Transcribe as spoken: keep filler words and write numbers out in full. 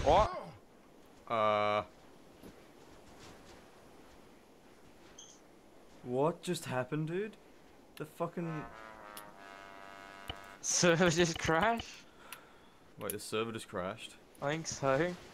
What? Uh. What just happened, dude? The fucking. Server just crashed? Wait, the server just crashed. I think so.